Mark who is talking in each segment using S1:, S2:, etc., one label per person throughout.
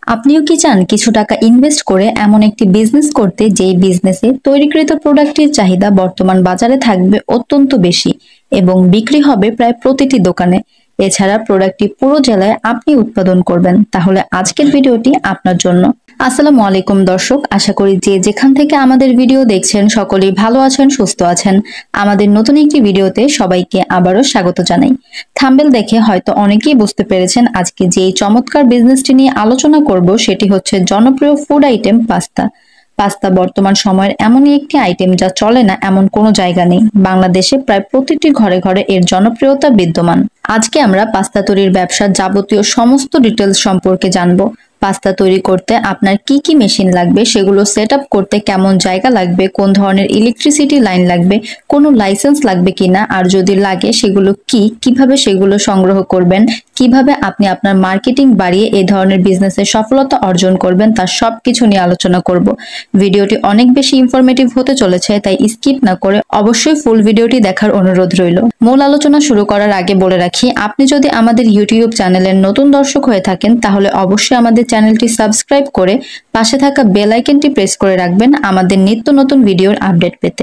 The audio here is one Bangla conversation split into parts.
S1: আপনিও কি চান কিছু টাকা ইনভেস্ট করে এমন একটি বিজনেস করতে যেই বিজনেসে তৈরিকৃত প্রোডাক্টের চাহিদা বর্তমান বাজারে থাকবে অত্যন্ত বেশি এবং বিক্রি হবে প্রায় প্রতিটি দোকানে। এছাড়া প্রোডাক্টটি পুরো জেলায় আপনি উৎপাদন করবেন। তাহলে আজকের ভিডিওটি আপনার জন্য। আসসালামু আলাইকুম দর্শক, আশা করি যে যেখান থেকে আমাদের ভিডিও দেখছেন সকলেই ভালো আছেন, সুস্থ আছেন। আমাদের নতুন একটি ভিডিওতে সবাইকে আবারও স্বাগত জানাই। থাম্বনেল দেখে হয়তো অনেকেই বুঝতে পেরেছেন আজকে যে চমৎকার বিজনেসটি নিয়ে আলোচনা করব সেটি হচ্ছে জনপ্রিয় ফুড আইটেম পাস্তা। পাস্তা বর্তমান সময়ের এমনই একটি আইটেম যা চলে না এমন কোনো জায়গা নেই। বাংলাদেশে প্রায় প্রতিটি ঘরে ঘরে এর জনপ্রিয়তা বিদ্যমান। আজকে আমরা পাস্তা তৈরির ব্যবসার যাবতীয় সমস্ত ডিটেলস সম্পর্কে জানবো। পাস্তা তৈরি করতে আপনার কি কি মেশিন লাগবে, সেগুলো সেট আপ করতে কেমন জায়গা লাগবে, কোন ধরনের ইলেকট্রিসিটি লাইন লাগবে, কোনো লাইসেন্স লাগবে কিনা, আর যদি লাগে সেগুলো কিভাবে সেগুলো সংগ্রহ করবেন, কিভাবে আপনি আপনার মার্কেটিং বাড়িয়ে এই ধরনের বিজনেসে সফলতা অর্জন করবেন, তার সবকিছু নিয়ে আলোচনা করব। ভিডিওটি অনেক বেশি ইনফরমেটিভ হতে চলেছে, তাই স্কিপ না করে অবশ্যই ফুল ভিডিওটি দেখার অনুরোধ রইল। মূল আলোচনা শুরু করার আগে বলে রাখি, আপনি যদি আমাদের ইউটিউব চ্যানেলের নতুন দর্শক হয়ে থাকেন তাহলে অবশ্যই আমাদের চ্যানেলটি সাবস্ক্রাইব করে পাশে থাকা বেল আইকনটি প্রেস করে রাখবেন আমাদের নিত্য নতুন ভিডিওর আপডেট পেতে।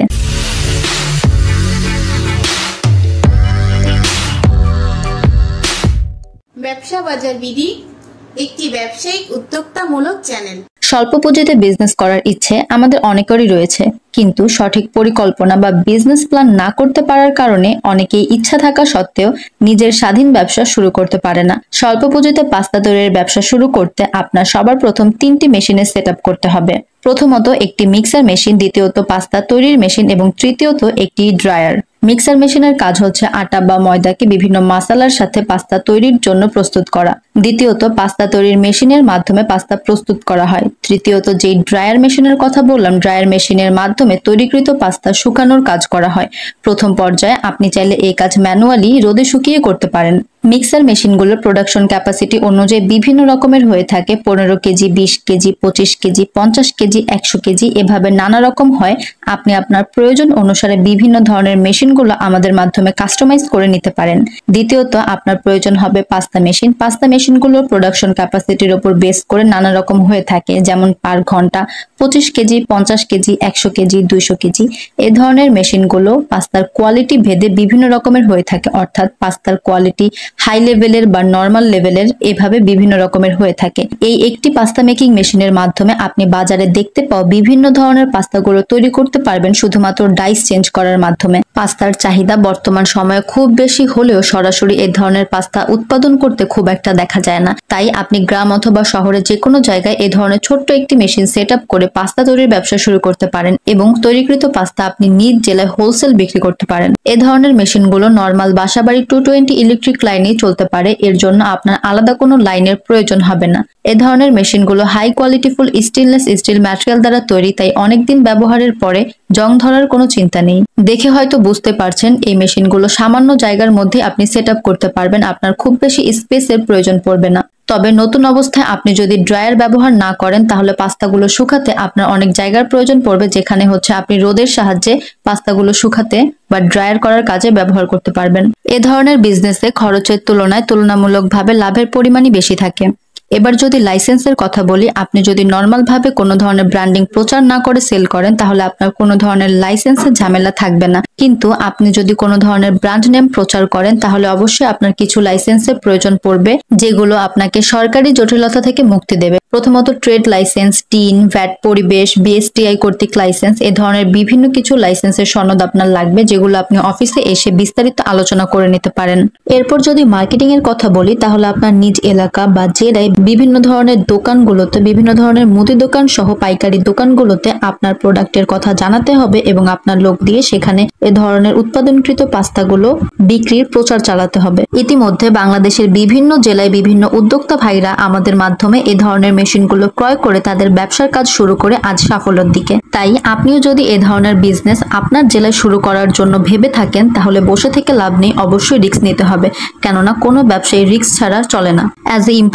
S2: ব্যবসা বাজার বিডি একটি ব্যবসায়িক উদ্যোক্তামূলক চ্যানেল।
S1: স্বল্প পুঁজিতে বিজনেস করার ইচ্ছে আমাদের অনেকেরই রয়েছে, কিন্তু সঠিক পরিকল্পনা বা বিজনেস প্ল্যান না করতে পারার কারণে অনেকেই ইচ্ছা থাকা সত্ত্বেও নিজের স্বাধীন ব্যবসা শুরু করতে পারে না। স্বল্প পুঁজিতে পাস্তা তৈরির ব্যবসা শুরু করতে আপনার সবার প্রথম 3টি মেশিনের সেট আপ করতে হবে। প্রথমত একটি মিক্সার মেশিন, দ্বিতীয়ত পাস্তা তৈরির মেশিন এবং তৃতীয়ত একটি ড্রায়ার। মিক্সার মেশিনের কাজ হচ্ছে আটা বা ময়দাকে বিভিন্ন মশলার সাথে পাস্তা তৈরির জন্য প্রস্তুত করা। দ্বিতীয়ত পাস্তা তৈরির মেশিনের মাধ্যমে পাস্তা প্রস্তুত করা হয়। তৃতীয়ত যে ড্রায়ার মেশিনের কথা বললাম, ড্রায়ার মেশিনের মাধ্যমে তৈরিকৃত পাস্তা শুকানোর কাজ করা হয়। প্রথম পর্যায়ে আপনি চাইলে এই কাজ ম্যানুয়ালি রোদে শুকিয়ে করতে পারেন। মিক্সার মেশিনগুলোর প্রোডাকশন ক্যাপাসিটি অনুযায়ী বিভিন্ন রকমের হয়ে থাকে। 15 KG, 20 KG, 25 KG, 50 KG, 100 KG, এভাবে নানা রকম হয়। আপনি আপনার প্রয়োজন অনুসারে বিভিন্ন ধরনের মেশিনগুলো আমাদের মাধ্যমে কাস্টমাইজ করে নিতে পারেন। দ্বিতীয়ত আপনার প্রয়োজন হবে পাস্তা মেশিন। পাস্তা মেশিনগুলোর প্রোডাকশন ক্যাপাসিটির উপর বেস করে নানা রকম হয়ে থাকে, যেমন পার ঘন্টা 25 কেজি, 50 কেজি, 100 কেজি, 200 কেজি। এ ধরনের মেশিনগুলো পাস্তার কোয়ালিটি ভেদে বিভিন্ন রকমের হয়ে থাকে, অর্থাৎ পাস্তার কোয়ালিটি হাই লেভেলের বা নরমাল লেভেলের, এভাবে বিভিন্ন রকমের হয়ে থাকে। এই একটি পাস্তা মেকিং মেশিনের মাধ্যমে আপনি বাজারে দেখতে পাওয়া বিভিন্ন ধরনের পাস্তাগুলো তৈরি করতে পারবেন শুধুমাত্র ডাইস চেঞ্জ করার মাধ্যমে। পাস্তার চাহিদা বর্তমান সময়ে খুব বেশি হলেও সরাসরি এই ধরনের পাস্তা উৎপাদন করতে খুব একটা দেখা যায় না। তাই আপনি গ্রাম অথবা শহরে যে কোনো জায়গায় এই ধরনের ছোট্ট একটি মেশিন সেট আপ করে পাস্তা তৈরির ব্যবসা শুরু করতে পারেন এবং তৈরিকৃত পাস্তা আপনি নিজ জেলায় হোলসেল বিক্রি করতে পারেন। এ ধরনের মেশিনগুলো নরমাল বাসাবাড়ি 220 ইলেকট্রিক লাইনে চলতে পারে। এর জন্য আপনার আলাদা কোনো লাইনের প্রয়োজন হবে না। এ ধরনের মেশিনগুলো high qualityful stainless steel material দ্বারা তৈরি, তাই অনেকদিন ব্যবহারের পরে জং ধরার কোনো চিন্তা নেই। দেখে হয়তো বুঝতে পারছেন এই মেশিনগুলো সামান্য জায়গার মধ্যে আপনি সেট আপ করতে পারবেন, আপনার খুব বেশি স্পেসের প্রয়োজন পড়বে না। তবে নতুন অবস্থায় আপনি যদি ড্রায়ার ব্যবহার না করেন তাহলে পাস্তাগুলো শুকাতে আপনার অনেক জায়গার প্রয়োজন পড়বে, যেখানে হচ্ছে আপনি রোদের সাহায্যে পাস্তাগুলো শুকাতে বা ড্রায়ার করার কাজে ব্যবহার করতে পারবেন। এ ধরনের বিজনেসে খরচের তুলনায় তুলনামূলকভাবে লাভের পরিমাণই বেশি থাকে। এবার যদি লাইসেন্সের কথা বলি, আপনি যদি নর্মাল ভাবে কোনো ধরনের ব্র্যান্ডিং প্রচার না করে সেল করেন তাহলে আপনার কোনো ধরনের লাইসেন্সের ঝামেলা থাকবে না। কিন্তু আপনি যদি কোনো ধরনের ব্র্যান্ড নেম প্রচার করেন তাহলে অবশ্যই আপনার কিছু লাইসেন্সের প্রয়োজন পড়বে, যেগুলো আপনাকে সরকারি জটিলতা থেকে মুক্তি দেবে। প্রথমত ট্রেড লাইসেন্স, টিন, ভ্যাট, পরিবেশ, বিএসটিআই কর্তৃক লাইসেন্স, এ ধরনের বিভিন্ন কিছু লাইসেন্সের সনদ আপনার লাগবে, যেগুলো আপনি অফিসে এসে বিস্তারিত আলোচনা করে নিতে পারেন। এরপর যদি মার্কেটিং এর কথা বলি তাহলে আপনার নিজ এলাকা বা জেলায় বিভিন্ন ধরনের দোকানগুলোতে, বিভিন্ন ধরনের মুদি দোকান সহ পাইকারি দোকানগুলোতে আপনার প্রোডাক্টের কথা জানাতে হবে এবং আপনার লোক দিয়ে সেখানে এ ধরনের উৎপাদনকৃত পাস্তাগুলো বিক্রির প্রচার চালাতে হবে। ইতিমধ্যে বাংলাদেশের বিভিন্ন জেলায় বিভিন্ন উদ্যোক্তা ভাইরা আমাদের মাধ্যমে এ ধরনের মেশিনগুলো ক্রয় করে তাদের ব্যবসার কাজ শুরু করে আজ সাফল্যের দিকে। তাই আপনিও যদি এ ধরনের বিজনেস আপনার জেলায় শুরু করার জন্য ভেবে থাকেন তাহলে বসে থেকে লাভ নেই, অবশ্যই রিস্ক নিতে হবে, কেননা কোনো ব্যবসায়ী রিস্ক ছাড়া চলে না। অ্যাজ এ ইম্পোর্টার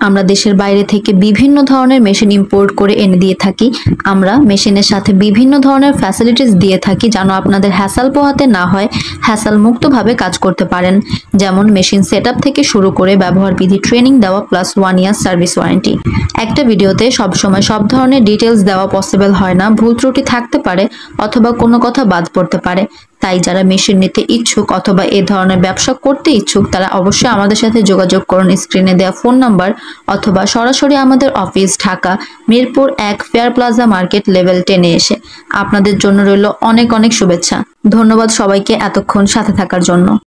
S1: আমরা দেশের বাইরে থেকে বিভিন্ন ধরনের মেশিন ইম্পোর্ট করে এনে দিয়ে থাকি। আমরা মেশিনের সাথে বিভিন্ন ধরনের ফ্যাসিলিটিস দিয়ে থাকি যেন আপনাদের হ্যাসাল পোহাতে না হয়, হ্যাসাল মুক্তভাবে কাজ করতে পারেন। যেমন মেশিন সেটআপ থেকে শুরু করে ব্যবহার বিধি ট্রেনিং দেওয়া প্লাস 1 ইয়ার সার্ভিস ওয়ারেন্টি। একটা ভিডিওতে সবসময় সব ধরনের ডিটেলস দেওয়া পসিবল হয় না, ভুল ত্রুটি থাকতে পারে অথবা কোনো কথা বাদ পড়তে পারে। তাই যারা মেশিন নিতে ইচ্ছুক অথবা এই ধরনের ব্যবসা করতে ইচ্ছুক তারা অবশ্যই আমাদের সাথে যোগাযোগ করুন স্ক্রিনে দেওয়া ফোন নাম্বার অথবা সরাসরি আমাদের office Dhaka Mirpur 1 fair plaza market level 10-এ এসে। আপনাদের জন্য রইল অনেক অনেক শুভেচ্ছা। ধন্যবাদ সবাইকে এতক্ষণ সাথে থাকার জন্য।